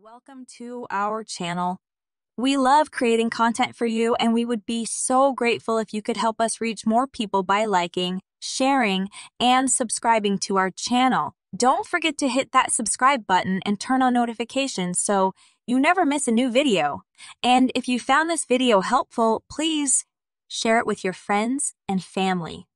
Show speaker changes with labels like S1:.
S1: Welcome to our channel. We love creating content for you, and we would be so grateful if you could help us reach more people by liking, sharing, and subscribing to our channel. Don't forget to hit that subscribe button and turn on notifications so you never miss a new video. And if you found this video helpful, please share it with your friends and family.